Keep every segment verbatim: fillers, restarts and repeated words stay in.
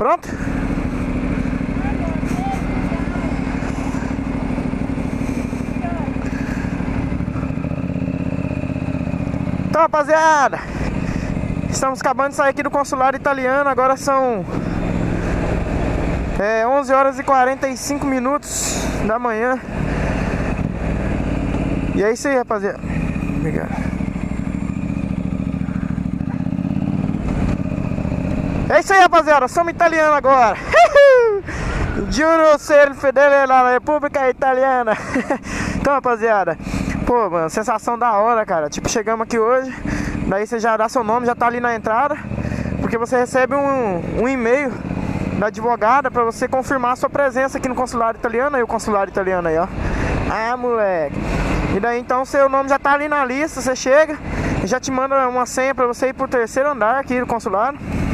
Pronto? Então, rapaziada, estamos acabando de sair aqui do consulado italiano. Agora são é, onze horas e quarenta e cinco minutos da manhã. E é isso aí, rapaziada. Obrigado. É isso aí, rapaziada. Somos italianos agora. Giuro ser fedele na República Italiana. Então, rapaziada, pô, mano, sensação da hora, cara. Tipo, chegamos aqui hoje. Daí você já dá seu nome, já tá ali na entrada. Porque você recebe um, um e-mail da advogada pra você confirmar a sua presença aqui no consulado italiano. Aí o consulado italiano aí, ó. Ah, moleque. E daí então seu nome já tá ali na lista. Você chega e já te manda uma senha pra você ir pro terceiro andar aqui do consulado.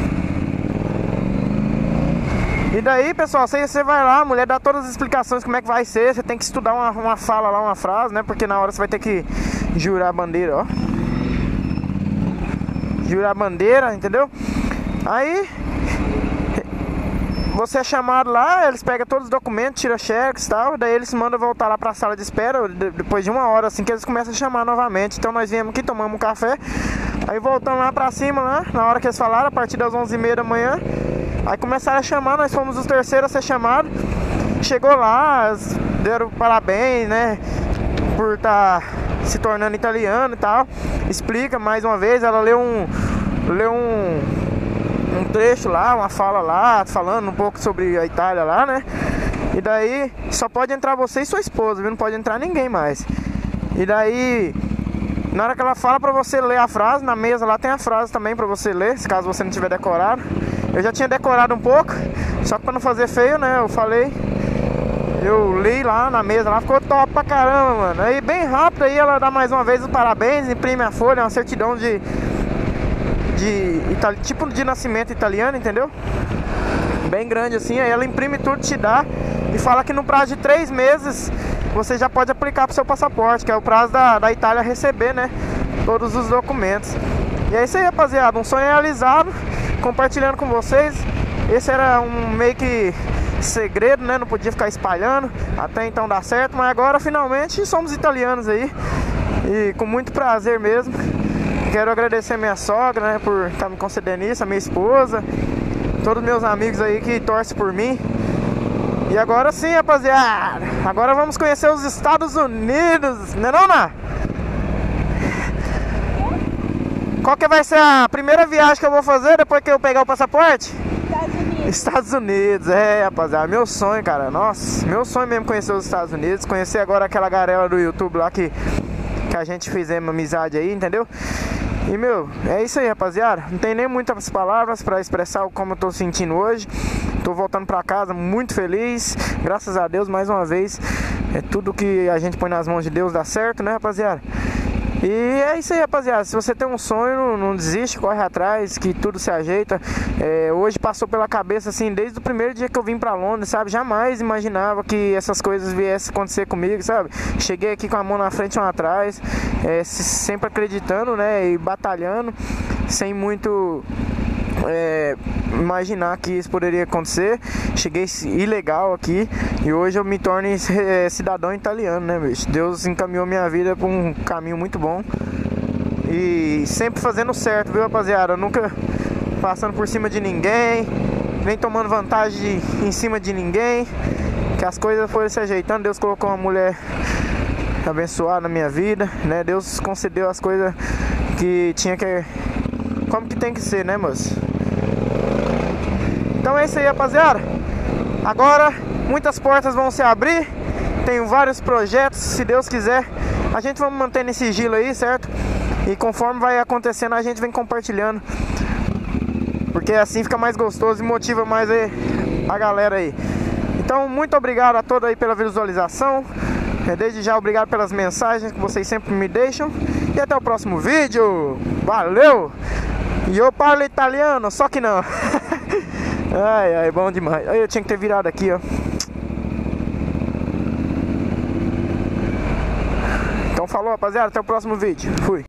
E daí, pessoal, você, você vai lá, a mulher dá todas as explicações como é que vai ser. Você tem que estudar uma, uma fala lá, uma frase, né? Porque na hora você vai ter que jurar a bandeira, ó. Jurar a bandeira, entendeu? Aí você é chamado lá, eles pegam todos os documentos, tiram xerox e tal. Daí eles mandam voltar lá pra sala de espera depois de uma hora, assim que eles começam a chamar novamente. Então nós viemos aqui, tomamos um café. Aí voltamos lá pra cima, lá, na hora que eles falaram, a partir das onze e meia da manhã. Aí começaram a chamar, nós fomos os terceiros a ser chamados. Chegou lá, deram parabéns, né, por estar tá se tornando italiano e tal. Explica mais uma vez, ela leu um, leu um, um trecho lá, uma fala lá, falando um pouco sobre a Itália lá, né. E daí só pode entrar você e sua esposa, viu? Não pode entrar ninguém mais. E daí, na hora que ela fala pra você ler a frase, na mesa lá tem a frase também pra você ler, se caso você não tiver decorado. Eu já tinha decorado um pouco, só que pra não fazer feio, né, eu falei, eu li lá na mesa, lá ficou top pra caramba, mano. Aí bem rápido, aí ela dá mais uma vez os parabéns, imprime a folha, uma certidão de, de itali, tipo de nascimento italiano, entendeu? Bem grande assim, aí ela imprime tudo, te dá e fala que no prazo de três meses você já pode aplicar pro seu passaporte, que é o prazo da, da Itália receber, né, todos os documentos. E é isso aí, rapaziada, um sonho realizado, compartilhando com vocês. Esse era um meio que segredo, né? Não podia ficar espalhando, até então dá certo. Mas agora finalmente somos italianos aí. E com muito prazer mesmo. Quero agradecer minha sogra, né, por estar me concedendo isso, a minha esposa, todos meus amigos aí que torcem por mim. E agora sim, rapaziada, agora vamos conhecer os Estados Unidos, né não, Ná? Qual que vai ser a primeira viagem que eu vou fazer depois que eu pegar o passaporte? Estados Unidos. Estados Unidos, é, rapaziada, meu sonho, cara. Nossa, meu sonho mesmo conhecer os Estados Unidos. Conhecer agora aquela garela do YouTube lá que, que a gente fizemos amizade aí, entendeu? E, meu, é isso aí, rapaziada. Não tem nem muitas palavras pra expressar como eu tô sentindo hoje. Tô voltando pra casa muito feliz. Graças a Deus, mais uma vez. É tudo que a gente põe nas mãos de Deus dá certo, né, rapaziada? E é isso aí, rapaziada. Se você tem um sonho, não, não desiste, corre atrás, que tudo se ajeita. É, hoje passou pela cabeça, assim, desde o primeiro dia que eu vim pra Londres, sabe? Jamais imaginava que essas coisas viessem acontecer comigo, sabe? Cheguei aqui com a mão na frente e uma atrás, é, sempre acreditando, né? E batalhando, sem muito... É, imaginar que isso poderia acontecer. Cheguei ilegal aqui e hoje eu me torno é, cidadão italiano, né, bicho? Deus encaminhou minha vida por um caminho muito bom e sempre fazendo certo, viu, rapaziada? Nunca passando por cima de ninguém, nem tomando vantagem de, em cima de ninguém. Que as coisas foram se ajeitando. Deus colocou uma mulher abençoada na minha vida, né? Deus concedeu as coisas que tinha que... como que tem que ser, né, moço? Então é isso aí, rapaziada. Agora muitas portas vão se abrir. Tenho vários projetos, se Deus quiser. A gente vai manter nesse sigilo aí, certo? E conforme vai acontecendo a gente vem compartilhando, porque assim fica mais gostoso e motiva mais aí a galera aí. Então muito obrigado a todos aí pela visualização. Desde já obrigado pelas mensagens que vocês sempre me deixam. E até o próximo vídeo. Valeu! E eu falo italiano, só que não. Ai, ai, bom demais. Eu tinha que ter virado aqui, ó. Então falou, rapaziada, até o próximo vídeo. Fui.